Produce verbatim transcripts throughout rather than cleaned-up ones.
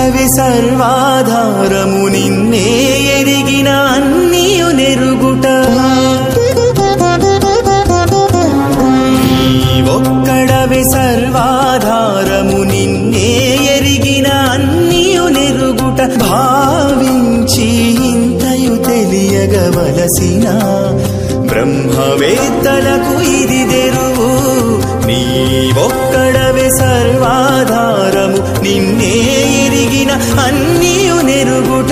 ఒక్కడవే సర్వాధారము నిన్నే ఎరిగిన అన్నియు నెరుగుట ఒక్కడవే సర్వాధారము నిన్నే ఎరిగిన అన్నియు నెరుగుట భావించి ఇంతయు తెలియగవలసిన బ్రహ్మవేత్తలకు ఇది దెరువు నీ ఒక్కడవే సర్వాధారము నిన్నే ఎరిగిన అన్నియు నెరుగుట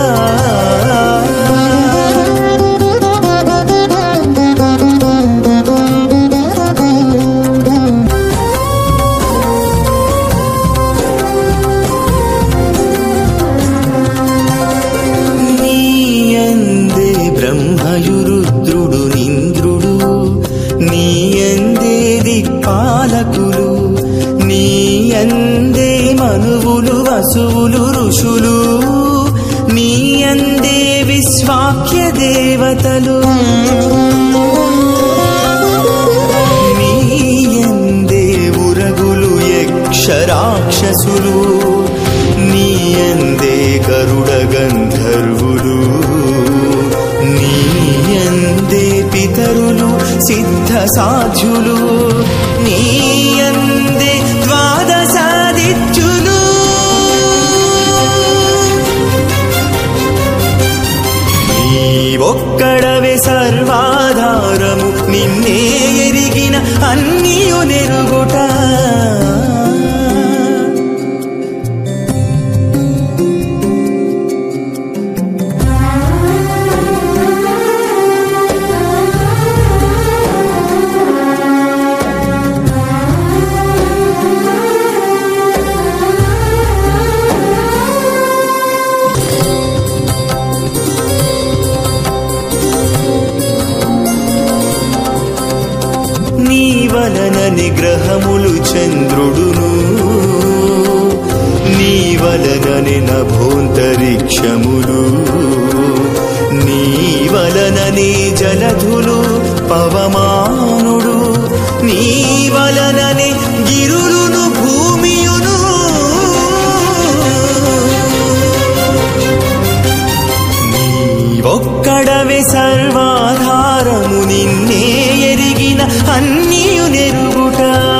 నీయందే బ్రహ్మయురుద్రుడు నింద్రుడు నీయందే దిక్పాలకులు నీయందే మనువులు వసువులు ఋషులు నీయందే విశ్వాఖ్య దేవతలు నీయందే ఉరగులు యక్షరాక్షసులు నీయందే గరుడ గంధర్వులు నీయందే పితరులు సిద్ధ సాధ్యులు నీయందే ద్వాదశాదిత్యులు నీ ఒక్కడవే సర్వాధారము నిన్నే ఎరిగిన అన్నియు నెరుగుట నీ వలన నిగ్రహములు చంద్రుడును నీ వలననే నభోంతరిక్షములు నీ వలననే జలధులు పవమానుడు నీ వలననే గిరులును భూమియును నీ ఒక్కడవే సర్వాధారము నిన్నే ఎరిగిన అన్నియు నెరుగుట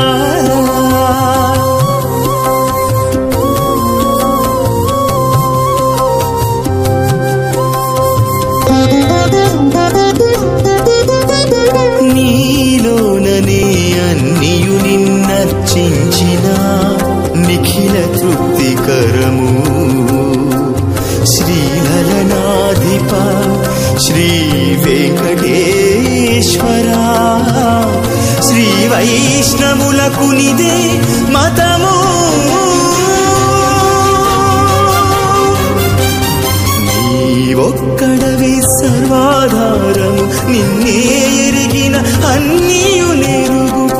నీలోననే అన్నియు నిన్నర్చించిన నిఖిల తృప్తికరము శ్రీలలనాధిప శ్రీ వెంకటేశ్వరా శ్రీ వైష్ణవులకు నిదే మతము నీ ఒక్కడవే సర్వాధారము నిన్నే ఎరిగిన అన్నియు నెరుగుట